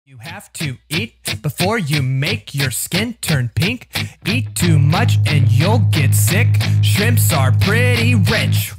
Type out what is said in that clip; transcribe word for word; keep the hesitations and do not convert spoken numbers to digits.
You have to eat before you make your skin turn pink. Eat too much and you'll get sick. Shrimps are pretty rich.